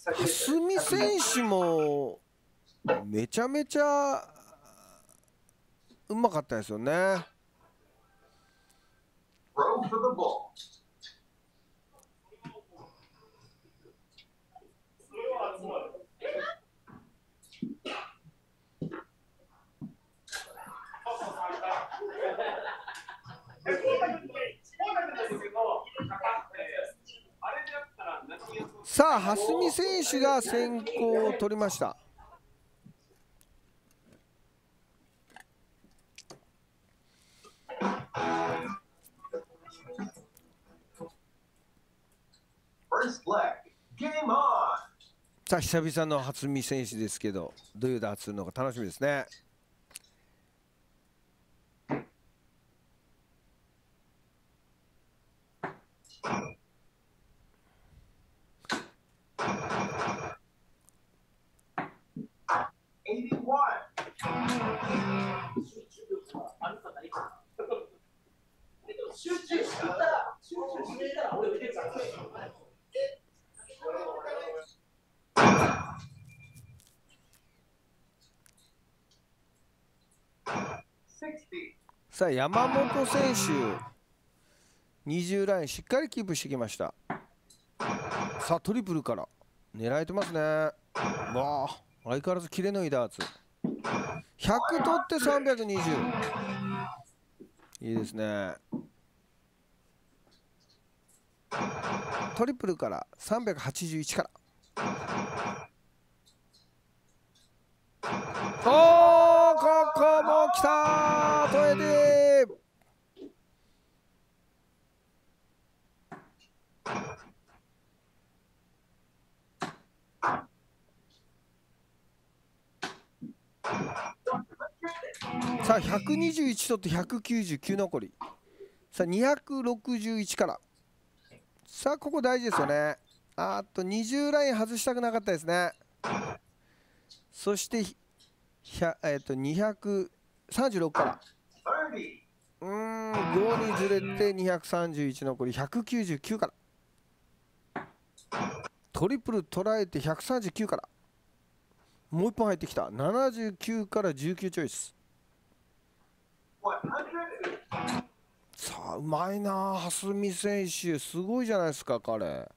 蓮見選手もめちゃめちゃうまかったですよね。さあ蓮見選手が先行を取りました。さあ久々の蓮見選手ですけど、どういうダーツするのか楽しみですね。さあ山本選手20ラインしっかりキープしてきました。さあトリプルから狙えてますね。わあ相変わらずキレのいいダーツ。100取って320、いいですね。トリプルから381から、おーここも来たー、トエディ。さあ121取って199残り。さあ261から、さあここ大事ですよね。あと20ライン外したくなかったですね。そして236から5にずれて231残り199から、トリプル捉えて139から、もう1本入ってきた79から19チョイス。さあうまいなあ蓮見選手、すごいじゃないですか彼。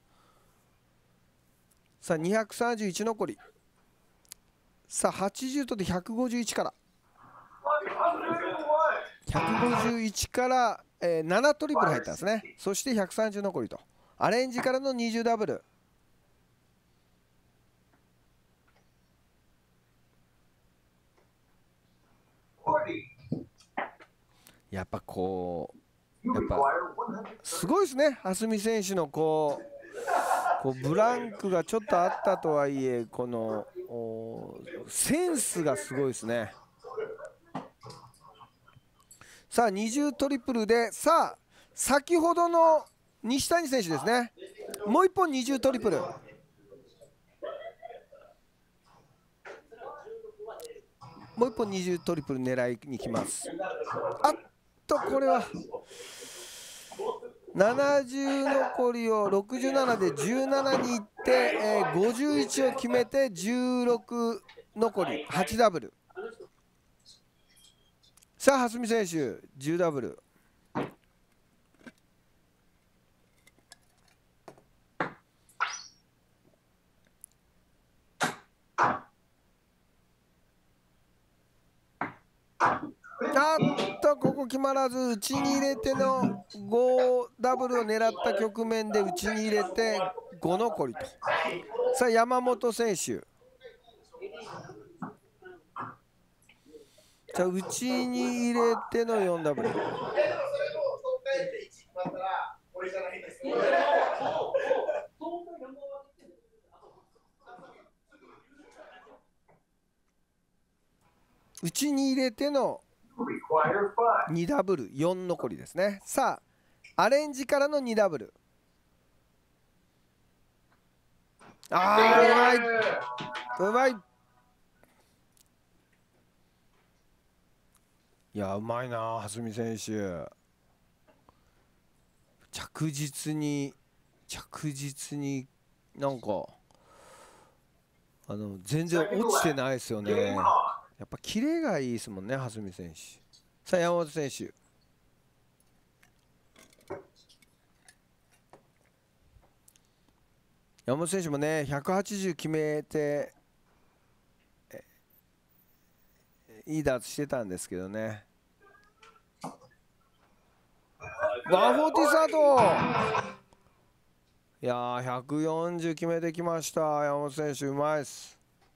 さあ231残り。さあ80取って151から、151から、7トリプル入ったんですね。そして130残りと、アレンジからの20ダブル。やっぱこうすごいですね蓮見選手のこうブランクがちょっとあったとはいえ、このセンスがすごいですね。さあ20トリプルで、さあ先ほどの西谷選手ですね、もう1本20トリプル。もう1本20トリプル狙いにきます。あっとこれは70残りを67で17にいって、51を決めて16残り8ダブル。さあ蓮見選手10ダブル。あっとここ決まらず、内に入れての5ダブルを狙った局面で内に入れて5残りと。さあ山本選手、さあ内に入れての4ダブル。内に入れての2ダブル4残りですね。さあアレンジからの2ダブル。あーうまいうまい。いやうまいな蓮見選手、着実になんか全然落ちてないですよね。やっぱキレがいいですもんね、蓮見選手。さあ山本選手、山本選手もね180決めていいダーツしてたんですけどね。140スタート。いやー140決めてきました。山本選手うまいっす。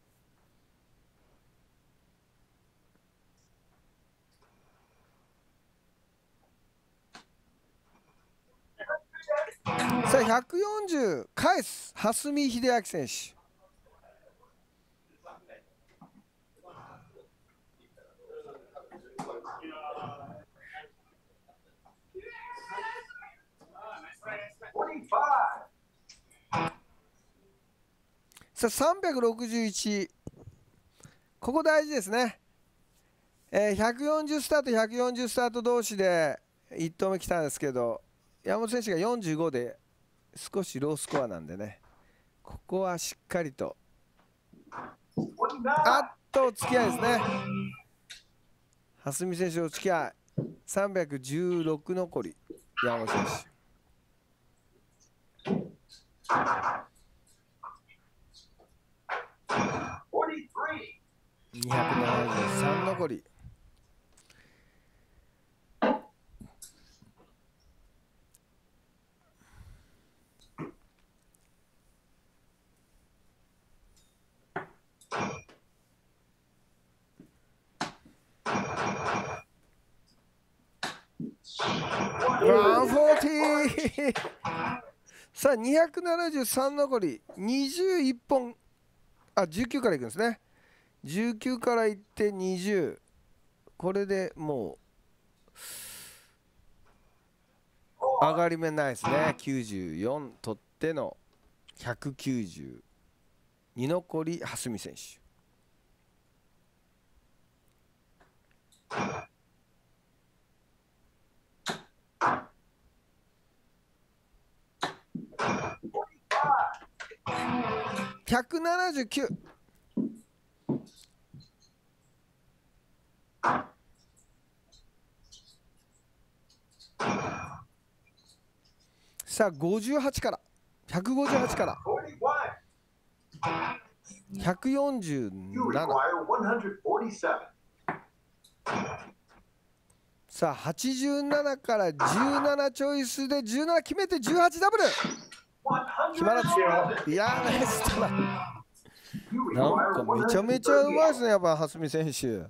さあ140返す蓮見秀明選手。さあ361、ここ大事ですね。140スタート140スタート同士で1投目来たんですけど、山本選手が45で少しロースコアなんでね、ここはしっかりとお付き合いですね。蓮見選手お付き合い316残り山本選手。273残り。140さあ273残り21本、19からいくんですね。19からいって20、これでもう上がり目ないですね。94取っての192残り蓮見選手。179。さあ58から158から147。さあ87から17チョイスで17決めて18ダブル決まらず。いやーナイストライ。なんかめちゃめちゃうまいですね、やっぱ蓮見選手。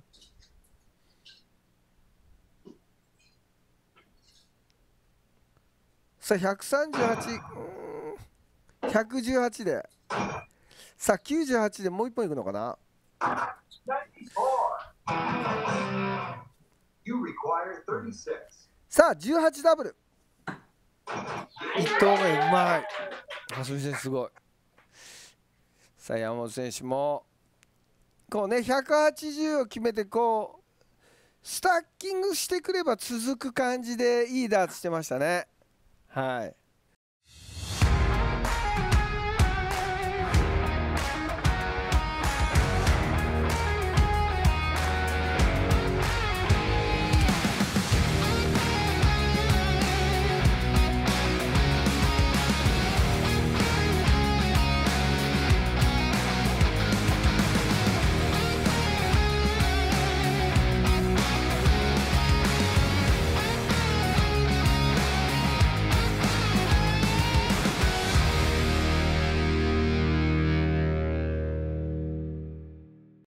さあ138、118で、さあ98でもう1本いくのかな。さあ18ダブル。1投目うまい。蓮見選手すごい。さあ山本選手もこうね180を決めてこうスタッキングしてくれば続く感じでいいダーツしてましたね。はい。